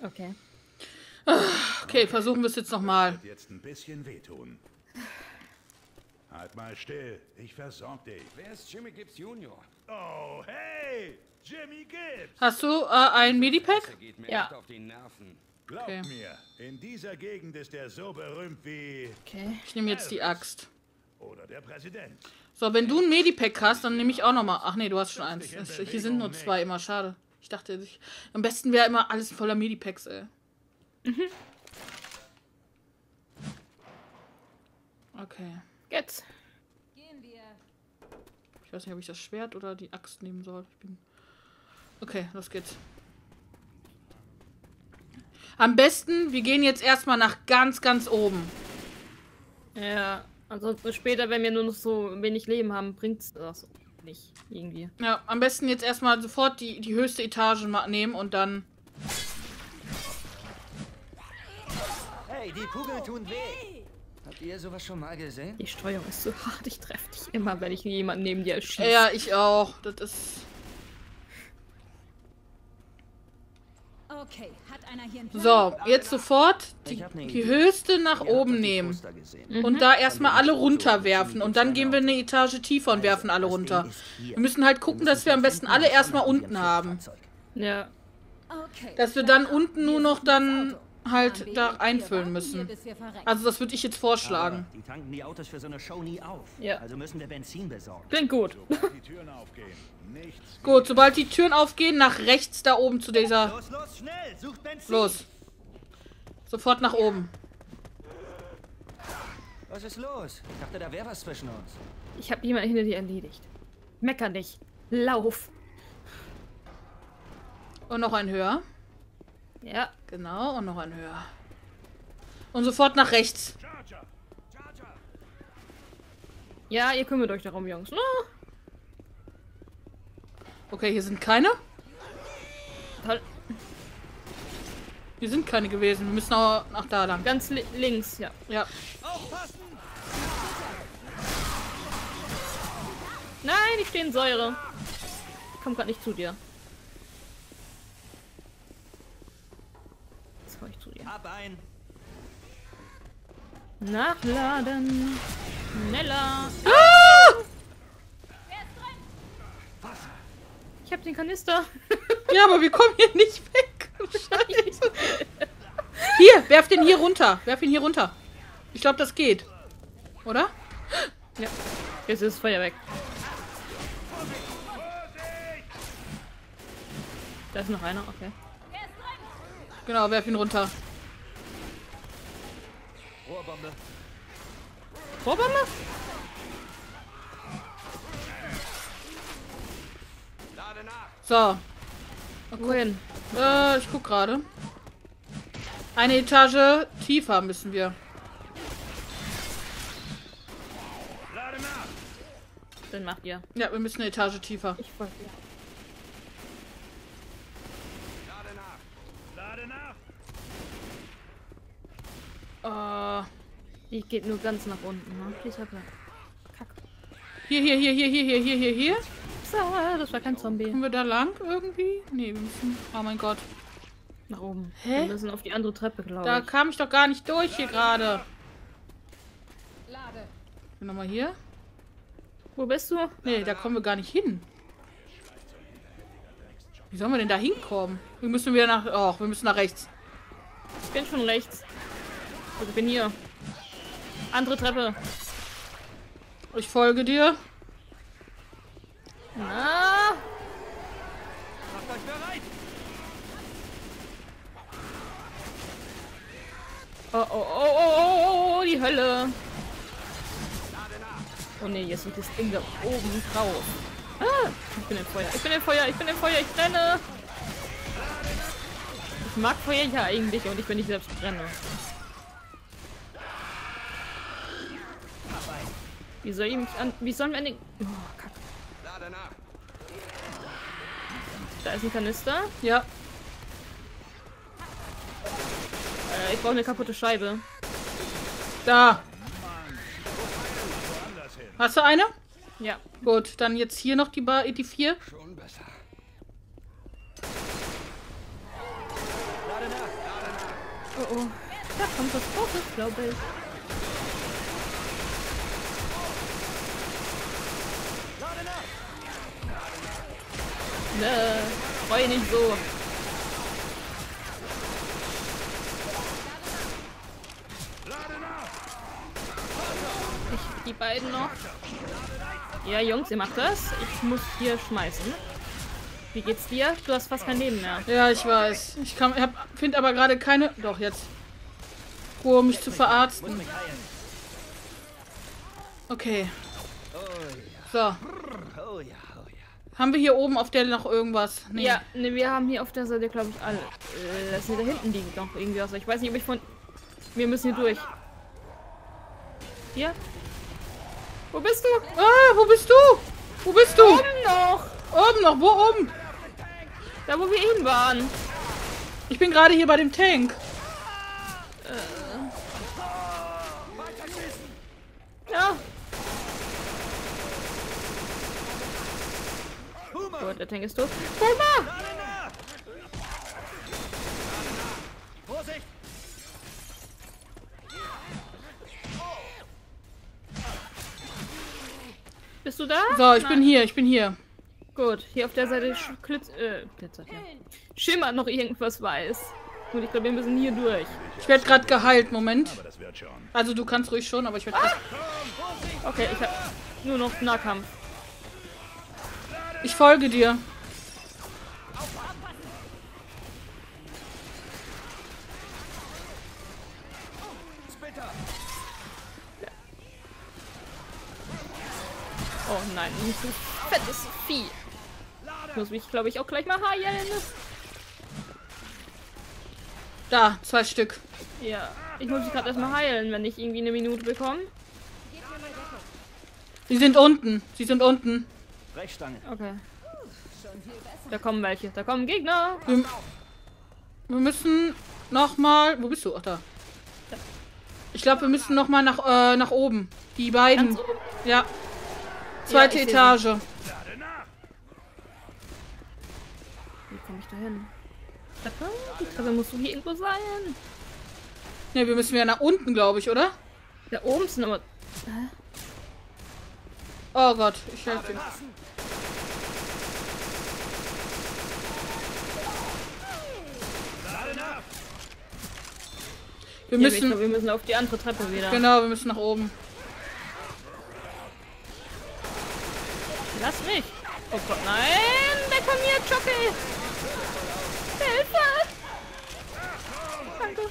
Okay. Okay, versuchen wir es jetzt nochmal. Wird jetzt ein bisschen wehtun. Halt mal still, ich versorg dich. Wer ist Jimmy Gibbs Jr.? Oh, hey, Jimmy Gibbs. Hast du ein Medipack? Der geht mir Ja. echt auf die Nerven. Glaub Okay. mir, in dieser Gegend ist er so berühmt wie... Okay. Ich nehme jetzt die Axt. Oder der Präsident. So, wenn du ein Medipack hast, dann nehme ich auch nochmal. Ach nee, du hast schon eins. Hier sind nur 2 immer, schade. Ich dachte, am besten wäre immer alles voller Medipacks, ey. Okay. Jetzt. Ich weiß nicht, ob ich das Schwert oder die Axt nehmen soll. Okay, los geht's. Am besten, wir gehen jetzt erstmal nach ganz, ganz oben. Ja, ansonsten später, wenn wir nur noch so wenig Leben haben, bringt's das nicht irgendwie. Ja, am besten jetzt erstmal sofort die höchste Etage nehmen und dann... Hey, die Kugeln tun weh. Habt ihr sowas schon mal gesehen? Die Steuerung ist so hart, ich treffe dich immer, wenn ich jemanden neben dir schieße. Ja, ich auch. Das ist... Okay, hat einer hier einen Plan? So, jetzt sofort die höchste nach oben nehmen. Und da erstmal alle runterwerfen. Und dann gehen wir eine Etage tiefer und werfen alle runter. Wir müssen halt gucken, dass wir am besten alle erstmal unten haben. Ja. Okay. Dass wir dann unten nur noch dann halt da einfüllen müssen. Also das würde ich jetzt vorschlagen. Die tanken die Autos für so eine Show nie auf. Ja. Also müssen wir Benzin besorgen. Klingt gut. Die Türen aufgehen. Nichts. Gut, sobald die Türen aufgehen, nach rechts da oben zu dieser... Los, los, schnell! Sucht Benzin! Los. Sofort nach oben. Was ist los? Ich dachte, da wäre was zwischen uns. Ich habe jemanden hinter dir erledigt. Mecker nicht. Lauf. Und noch ein höher. Ja. Genau, und noch ein höher. Und sofort nach rechts. Charger! Charger! Ja, ihr kümmert euch darum, Jungs. Okay, hier sind keine. Toll. Hier sind keine gewesen. Wir müssen auch nach da lang. Ganz links, ja. Ja. Nein, ich stehe in Säure. Ich komm grad nicht zu dir. Jetzt komm ich zu dir. Ab ein! Nachladen. Schneller. Ich hab den Kanister. Ja, aber wir kommen hier nicht weg. Scheiße. Hier, werf den hier runter. Werf ihn hier runter. Ich glaube, das geht. Oder? Ja. Jetzt ist das Feuer weg. Da ist noch einer, okay. Genau, werf ihn runter. Rohrbombe. Rohrbombe? Lade nach. So. Wohin? Ich guck gerade. Eine Etage tiefer müssen wir. Lade nach! Den macht ihr. Ja, wir müssen eine Etage tiefer. Ich folge dir. Lade nach. Lade nach! Die geht nur ganz nach unten, ne? Die ist halt Kack. Hier. So, das war kein Zombie. Kommen wir da lang irgendwie? Nee, wir müssen... Oh mein Gott. Nach oben. Hä? Wir müssen auf die andere Treppe, glaube Da ich. kam ich doch gar nicht durch hier gerade. Lade. Nochmal hier. Wo bist du? Nee, da kommen wir gar nicht hin. Wie sollen wir denn da hinkommen? Wir müssen wieder nach... Oh, wir müssen nach rechts. Ich bin schon rechts. Also ich bin hier. Andere Treppe. Ich folge dir. Na? Macht euch bereit. Oh, die Hölle. Oh ne, jetzt liegt das Ding da oben drauf. Ah, ich bin im Feuer, ich brenne. Ich mag Feuer ja eigentlich und ich bin nicht selbst brenne. Wie sollen wir an den... Oh, Kacke. Lade nach. Da ist ein Kanister. Ja. Ich brauche eine kaputte Scheibe. Da. Hast du eine? Ja. Gut, dann jetzt hier noch die 4. Schon besser. Lade Oh oh. Da kommt was Großes, glaube ich. Ne, freu nicht so. Die beiden noch. Ja, Jungs, ihr macht das. Ich muss hier schmeißen. Wie geht's dir? Du hast fast kein Leben mehr. Ja, ich weiß. Ich finde aber gerade keine... Doch, jetzt. Ruhe, um mich zu verarzten. Okay. So. Haben wir hier oben auf der noch irgendwas? Nee. Ja, ne, wir haben hier auf der Seite, glaube ich, alle. Das hier da hinten liegt noch irgendwie was. Ich weiß nicht, ob ich von... Wir müssen hier durch. Hier? Wo bist du? Ah, wo bist du? Wo bist du? Oben noch! Oben noch, wo oben? Da, wo wir eben waren. Ich bin gerade hier bei dem Tank. Ja. Gut, der Tank ist tot. Puma! Vorsicht! Bist du da? So, ich bin hier. Gut, hier auf der Seite glitzert, ja. Schimmert noch irgendwas weiß. Und ich glaube, wir müssen hier durch. Ich werde gerade geheilt, Moment. Aber das wird schon. Also du kannst ruhig schon, aber ich werde... Okay, ich habe nur noch Nahkampf. Ich folge dir. Oh nein, nicht so fettes Vieh. Ich muss mich, glaube ich, auch gleich mal heilen. Da, 2 Stück. Ja, ich muss mich gerade erstmal heilen, wenn ich irgendwie eine Minute bekomme. Sie sind unten. Sie sind unten. Brechstange. Okay. Da kommen welche. Da kommen Gegner. Wir müssen nochmal... Wo bist du? Ach, da. Ich glaube, wir müssen nochmal nach oben. Die beiden. Ganz oben. Ja. Zweite Ja, ich Etage. Wie komme ich da hin? Die Treppe muss doch hier irgendwo sein. Ne, wir müssen ja nach unten, glaube ich, oder? Da oben sind aber... Oh Gott, ich helfe dir. Wir Ja, ich müssen... glaub, wir müssen auf die andere Treppe wieder. Genau, wir müssen nach oben. Lass mich! Oh Gott, nein! Weg von mir, Jockey! Hilfe! Danke.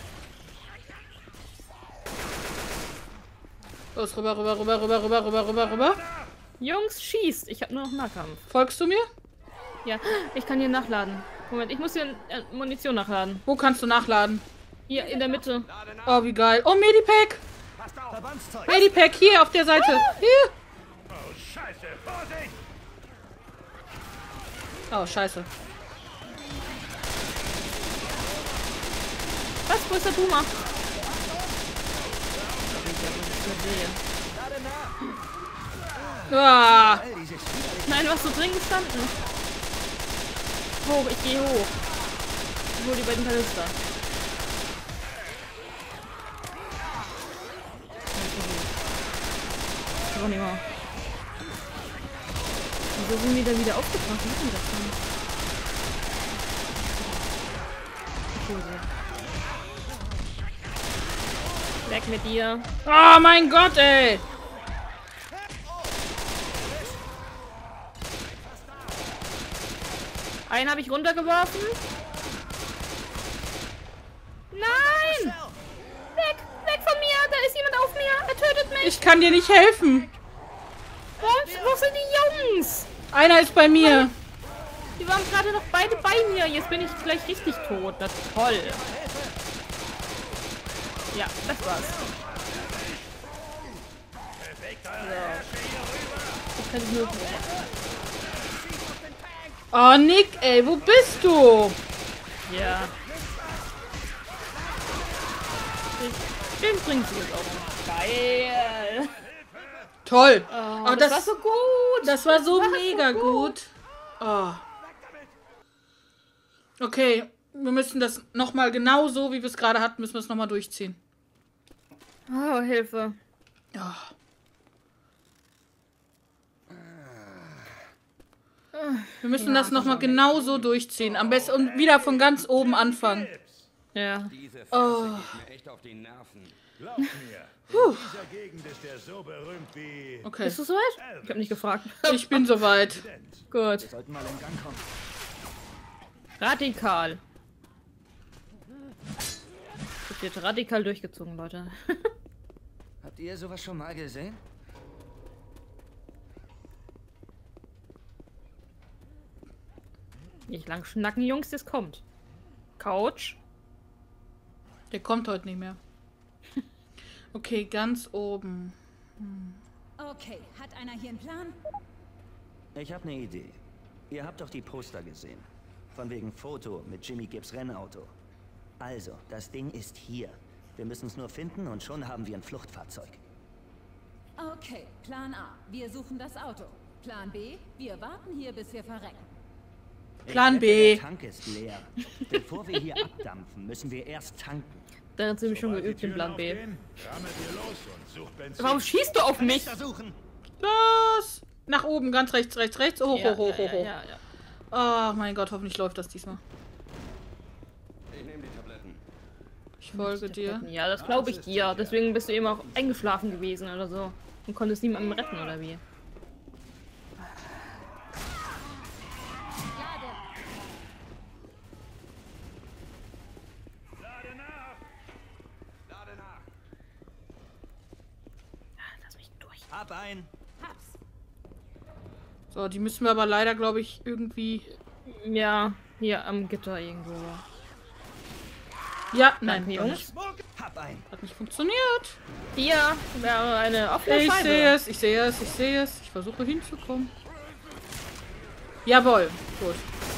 Los, rüber. Jungs, schießt! Ich habe nur noch Nahkampf. Folgst du mir? Ja, ich kann hier nachladen. Moment, ich muss hier Munition nachladen. Wo kannst du nachladen? Hier in der Mitte. Oh, wie geil. Oh, Medipack! Verbandszeug. Medipack, hier auf der Seite. Hier. Oh, Scheiße! Vorsicht! Oh, scheiße. Was? Wo ist der Boomer? Ah, Nein, du hast so drin gestanden. Hoch, ich gehe hoch. Ich hol die beiden Kanister. Ich auch nicht mal. Wieso sind die da wieder aufgebracht? Was ist denn das denn? Ich hol sie. Weg mit dir. oh mein Gott, ey. Einen habe ich runtergeworfen. Nein! Weg! Weg von mir! Da ist jemand auf mir! Er tötet mich! Ich kann dir nicht helfen. Wo sind die Jungs? Einer ist bei mir. Die waren gerade noch beide bei mir. Jetzt bin ich gleich richtig tot. Das ist toll. Ja, das war's. Ich kann nur... Oh, Nick, ey, wo bist du? Ja. Den bringt sie jetzt auch. Geil. Toll. Oh, das war so gut. Das war so mega gut. Oh. Okay, Wir müssen das nochmal genau so, wie wir es gerade hatten, müssen wir es nochmal durchziehen. Oh, Hilfe. Ja. Wir müssen das nochmal genau so durchziehen. Am besten und wieder von ganz oben anfangen. Ja. Diese Fresse geht mir echt auf die Nerven. Glaub mir, in dieser Gegend ist er so berühmt wie... Okay, Bist du soweit? Ich hab nicht gefragt. ich bin soweit. Gut. Sollten mal in Gang kommen. Radikal. Das wird radikal durchgezogen, Leute. Habt ihr sowas schon mal gesehen? Nicht lang schnacken, Jungs, das kommt. Couch. Der kommt heute nicht mehr. Okay, ganz oben. Okay, hat einer hier einen Plan? Ich habe eine Idee. Ihr habt doch die Poster gesehen. Von wegen Foto mit Jimmy Gibbs Rennauto. Also, das Ding ist hier. Wir müssen es nur finden und schon haben wir ein Fluchtfahrzeug. Okay, Plan A. Wir suchen das Auto. Plan B. Wir warten hier, bis wir verrecken. Plan Ich wette, B. Der Tank ist leer. Bevor wir hier abdampfen, müssen wir erst tanken. Da sind ziemlich schon Sobald die geübt, den Türen Plan B. aufgehen, rammelt ihr los und sucht Benzin. Warum schießt du auf mich? Versuchen. Los! Nach oben, ganz rechts, rechts, rechts. Hoch, Ja, hoch, hoch, hoch, hoch. ja. Oh mein Gott, hoffentlich läuft das diesmal. Ich nehme die Tabletten. Ich folge dir. Ja, das glaube ich dir. Deswegen bist du eben auch eingeschlafen gewesen oder so. Und konntest niemanden retten, oder wie? Lade nach. Lass mich durch. Ab ein. Hab's. So, die müssen wir aber leider, glaube ich, irgendwie... Ja, hier am Gitter irgendwo. Ja, nein, Danke, doch Jungs. nicht. Hab ein. Hat nicht funktioniert. Hier wäre eine offene Ich Scheibe. sehe es, ich sehe es, ich sehe es. Ich versuche hinzukommen. Jawohl, gut.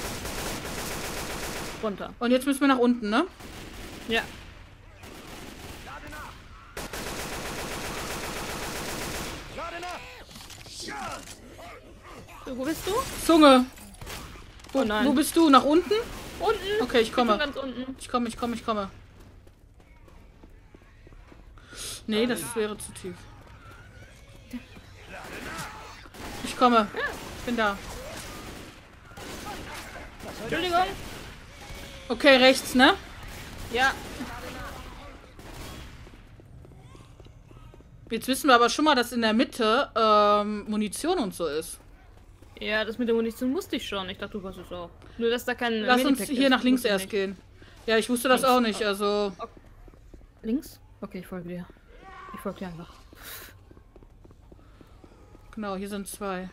Runter. Und jetzt müssen wir nach unten, ne? Ja. Lade nach. So, wo bist du? Zunge. Oh nein. Wo bist du? Nach unten? Unten. Okay, ich Ich bin komme. ganz unten. Ich komme, ich komme, ich komme. Nee, das wäre zu tief. Ich komme. Ich bin da. Entschuldigung. Okay, rechts, ne? Ja. Jetzt wissen wir aber schon mal, dass in der Mitte Munition und so ist. Ja, das mit der Munition wusste ich schon. Ich dachte, du weißt es auch. Nur, dass da kein Lass uns Minipack hier ist, nach links wusste ich erst nicht. gehen. Ja, ich wusste das Links. auch nicht, also... Links? Okay, ich folge dir. Ich folge dir einfach. Genau, hier sind zwei.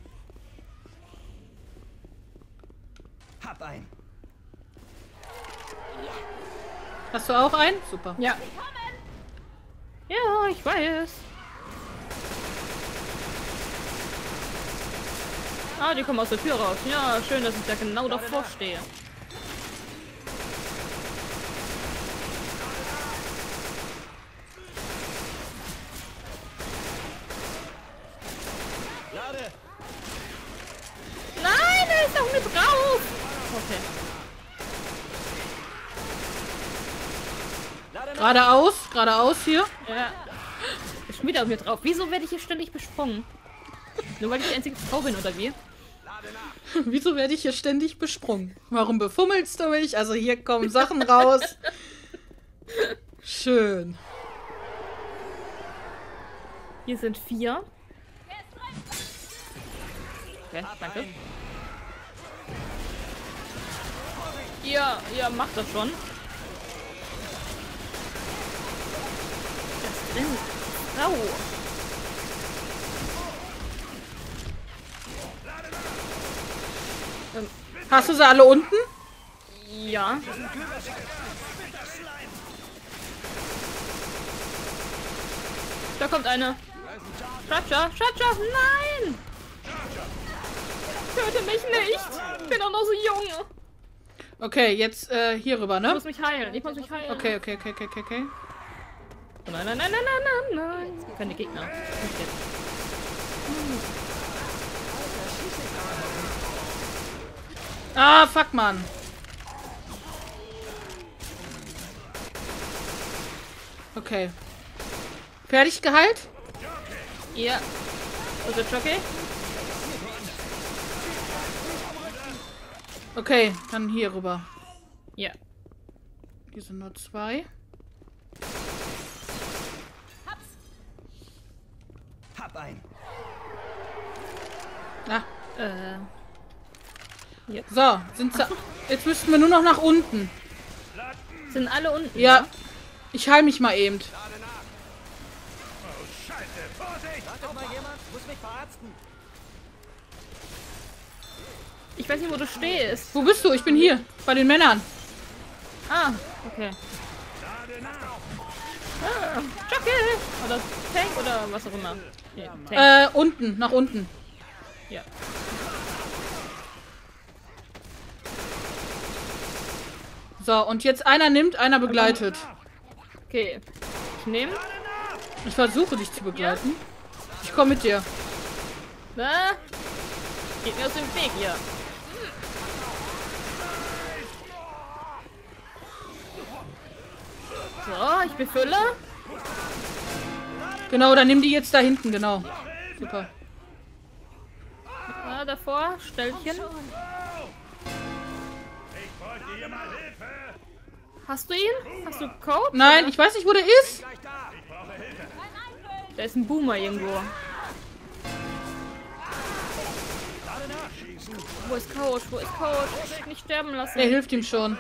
Hab ein. Hast du auch einen? Super. Ja. Ja, ich weiß. Ah, die kommen aus der Tür raus. Ja, schön, dass ich da genau davor stehe. Lade. Nein, er ist auch mit drauf. Okay. Geradeaus, geradeaus hier. Ja. Ist schon wieder mit drauf. Wieso werde ich hier ständig besprungen? Nur weil ich die einzige Frau bin, oder wie? Wieso werde ich hier ständig besprungen? Warum befummelst du mich? Also hier kommen Sachen raus. Schön. Hier sind 4. Okay, danke. Ihr macht das schon. Das drin. Frau. Hast du sie alle unten? Ja. Da kommt eine. Schatcha, Schatcha, nein! Töte mich nicht! Ich bin auch noch so jung. Okay, jetzt hier rüber, Ich ne? muss mich heilen. Ich muss mich heilen. Okay, okay, okay, okay, okay, okay. Oh nein, nein, nein, nein, nein, nein, nein. Keine Gegner. Nicht jetzt. Ah, fuck, Mann. Okay. Fertig geheilt? Ja. Also Jockey? Okay, dann hier rüber. Ja. Hier sind nur 2. Hab einen. Ah. Ja. So, jetzt müssten wir nur noch nach unten. Sind alle unten? Ja. Ich heil mich mal eben. Ich weiß nicht, wo du stehst. Wo bist du? Ich bin hier. Bei den Männern. Ah, okay. Ah, Jockey! Oder Tank oder was auch immer. Nee, Tank. Unten. Nach unten. Ja. So, und jetzt einer nimmt, einer begleitet. Okay. Ich nehme. Ich versuche dich zu begleiten. Ich komme mit dir. Ah. Geht mir aus dem Weg hier. So, ich befülle. Genau, dann nimm die jetzt da hinten, genau. Super. Ah, davor, Stellchen. Ich bräuchte hier mal Hilfe. Hast du ihn? Hast du Code? Nein, ich weiß nicht, wo der ist. Da ist ein Boomer irgendwo. Wo ist Coach? Wo ist Coach? Nicht sterben lassen. Er hilft ihm schon.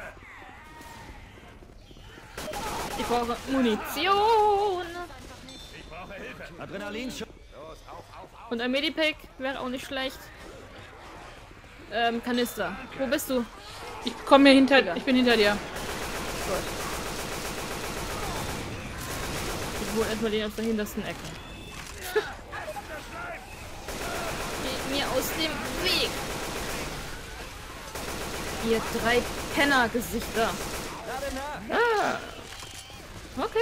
Ich brauche Munition. Adrenalin. Und ein Medipack wäre auch nicht schlecht. Kanister. Wo bist du? Ich komme mir hinter. Ich bin hinter dir. Gut. Ich wohne erstmal den aus der hintersten Ecke. Geht mir aus dem Weg. Ihr 3 Penner-Gesichter. Ah. Okay.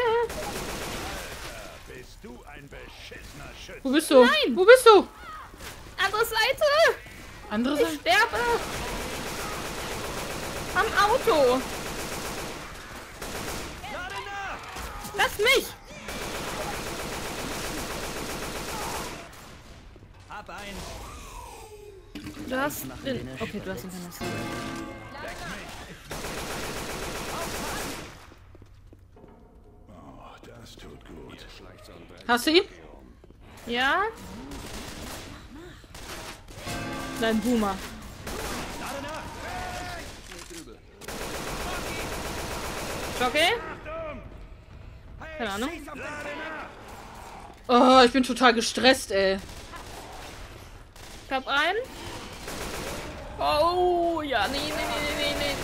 Bist du ein beschissener Schütze? Wo bist du? Nein! Wo bist du? Andere Seite! Andere Ich Seite? sterbe! Am Auto! Lass mich! Hab einen. Du hast den... Okay, du hast den Kanister. Oh, das tut gut. Hast du ihn? Ja? Nein, Boomer. Okay? Keine Ahnung. Oh, ich bin total gestresst, ey. Ich hab einen. Oh, ja, nee.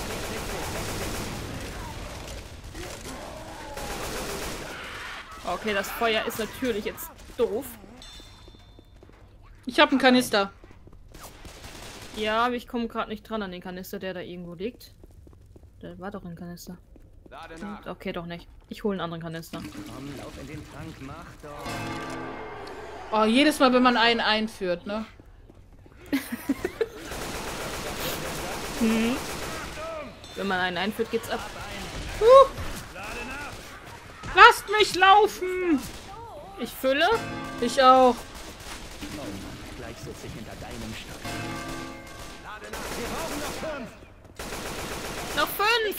Okay, das Feuer ist natürlich jetzt doof. Ich habe einen Kanister. Ja, aber ich komme gerade nicht dran an den Kanister, der da irgendwo liegt. Da war doch ein Kanister. Okay, doch nicht. Ich hole einen anderen Kanister. Komm, lauf in den Tank, mach doch. Oh, jedes Mal, wenn man einen einführt, ne? Wenn man einen einführt, geht's ab. Lasst mich laufen! Ich fülle. Ich auch. Gleich sitze ich hinter deinem Stock. Noch 5.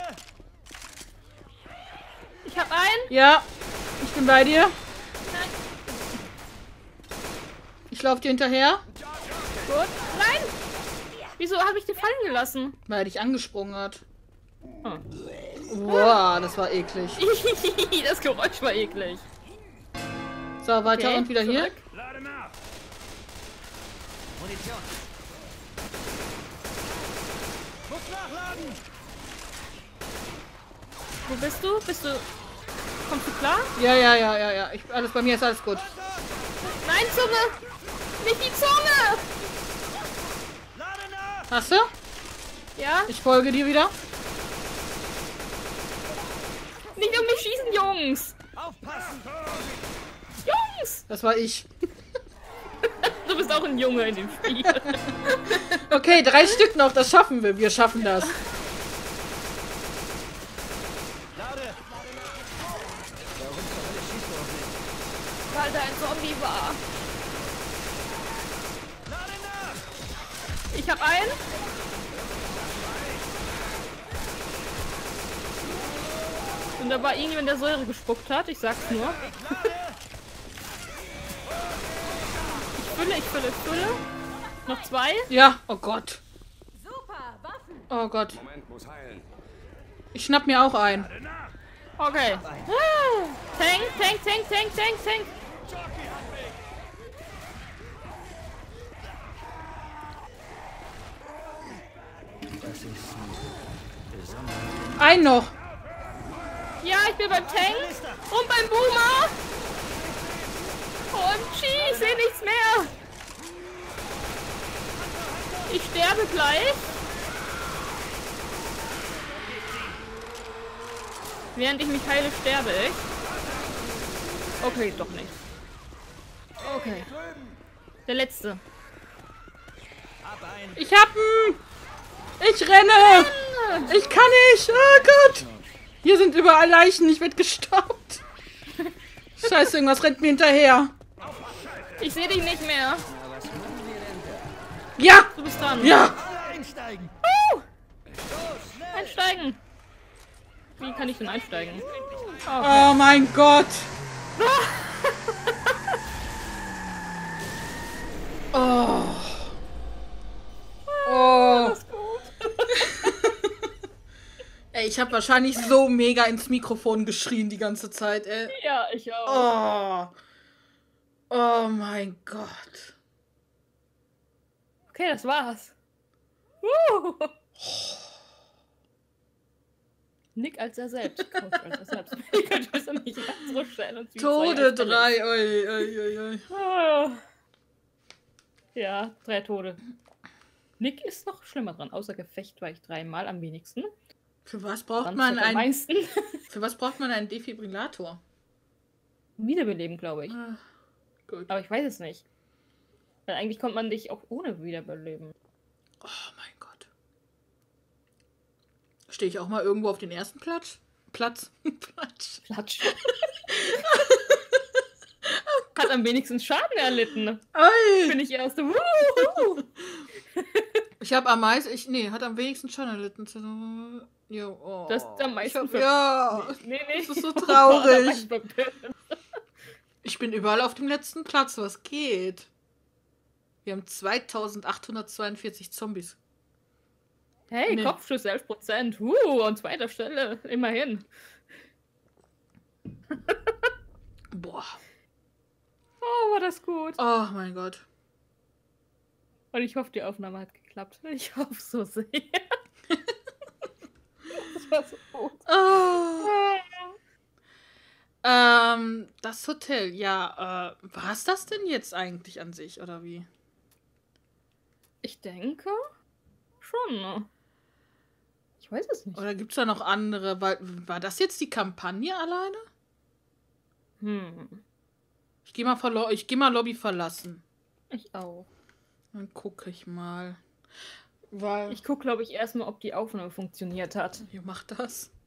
Ich hab einen. Ja, ich bin bei dir. Nein. Ich laufe dir hinterher, Gut. Nein. Wieso habe ich den fallen gelassen? weil er dich angesprungen hat. Oh. Boah, das war eklig. Das Geräusch war eklig. So, weiter Okay, und wieder hier. zurück. Lade nach. Munition. Muss nachladen. Wo bist du? Kommst du klar? Ja. Alles bei mir ist alles gut. Nein, Zunge! Nicht die Zunge! Lade nach. Hast du? Ja? Ich folge dir wieder. Nicht um mich schießen, Jungs! Aufpassen. Jungs! Das war ich. Du bist auch ein Junge in dem Spiel. Okay, 3 Stück noch, das schaffen wir. Wir schaffen das. weil da ein Zombie war. Ich hab einen. Und da war irgendjemand, der Säure gespuckt hat. Ich sag's nur. Ich fülle. Noch 2. Ja, oh Gott. Super, Waffen. Oh Gott. Moment, muss heilen. Ich schnapp mir auch ein. Okay. Tank. Ein noch. Ja, ich bin beim Tank und beim Boomer. OMG, ich sehe nichts mehr. Ich sterbe gleich. Während ich mich heile, sterbe ich. Okay, doch nicht. Okay. Der letzte. Ich hab ihn. Ich renne. Ich kann nicht. Oh Gott. Hier sind überall Leichen. Ich werde gestaubt. Scheiße, irgendwas rennt mir hinterher. Ich sehe dich nicht mehr. Ja. Du bist dran. Ja. Einsteigen. Wie kann ich denn einsteigen? Oh mein Gott. Oh. Oh. Ey, ich habe wahrscheinlich so mega ins Mikrofon geschrien die ganze Zeit, ey. Ja, ich auch. Oh. Oh mein Gott. Okay, das war's. Nick als er selbst. Coach als er selbst. Ich könnte es nicht so stellen und Tode 3. Oi. Ja, 3 Tode. Nick ist noch schlimmer dran. Außer Gefecht war ich 3-mal am wenigsten. Für was braucht man am meisten. Für was braucht man einen Defibrillator? Wiederbeleben, glaube ich. Ah, gut. Aber ich weiß es nicht. Weil eigentlich kommt man dich auch ohne Wiederbeleben. Oh mein Gott. Stehe ich auch mal irgendwo auf den ersten Platz? Platsch. Hat am wenigsten Schaden erlitten. Oi. Bin ich erste. Ich habe am meisten. Hat am wenigsten Schaden erlitten. Jo, oh. Das ist am meisten. Ja. Nee. Das ist so traurig. Ich bin überall auf dem letzten Platz. Was geht? Wir haben 2842 Zombies. Hey, Nee. Kopfschuss 11%. An zweiter Stelle. Immerhin. Boah. Oh, war das gut. Oh mein Gott. Und ich hoffe, die Aufnahme hat geklappt. Ich hoffe so sehr. Das war so gut. Das Hotel, ja, war es das denn jetzt eigentlich an sich, oder wie? Ich denke schon. Ich weiß es nicht. Oder gibt es da noch andere? War das jetzt die Kampagne alleine? Ich gehe mal Lobby verlassen. Ich auch. Dann gucke ich mal. Ich gucke, glaube ich, erstmal, ob die Aufnahme funktioniert hat. Wie macht das?